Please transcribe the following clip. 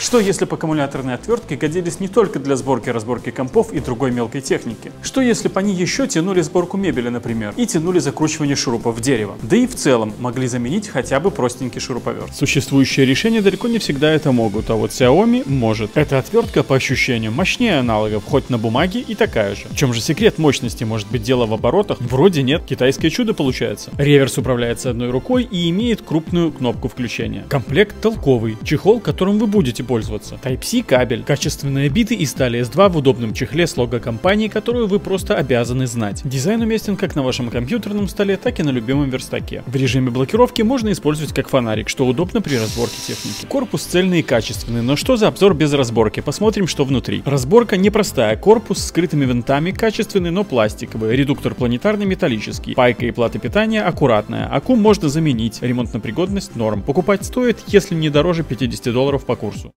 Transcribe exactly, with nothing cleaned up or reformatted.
Что если бы аккумуляторные отвертки годились не только для сборки и разборки компов и другой мелкой техники? Что если бы они еще тянули сборку мебели, например, и тянули закручивание шурупов в дерево? Да и в целом могли заменить хотя бы простенький шуруповерт. Существующие решения далеко не всегда это могут, а вот Xiaomi может. Эта отвертка по ощущениям мощнее аналогов, хоть на бумаге и такая же. В чем же секрет мощности? Может быть, дело в оборотах? Вроде нет, китайское чудо получается. Реверс управляется одной рукой и имеет крупную кнопку включения. Комплект толковый, чехол, которым вы будете пользоваться. Type-C кабель, качественные биты из стали эс два в удобном чехле с лого компании, которую вы просто обязаны знать. Дизайн уместен как на вашем компьютерном столе, так и на любимом верстаке. В режиме блокировки можно использовать как фонарик, что удобно при разборке техники. Корпус цельный и качественный, но что за обзор без разборки? Посмотрим, что внутри. Разборка непростая, корпус с скрытыми винтами, качественный, но пластиковый, редуктор планетарный металлический, пайка и плата питания аккуратная, акку можно заменить, ремонтопригодность норм. Покупать стоит, если не дороже пятидесяти долларов по курсу.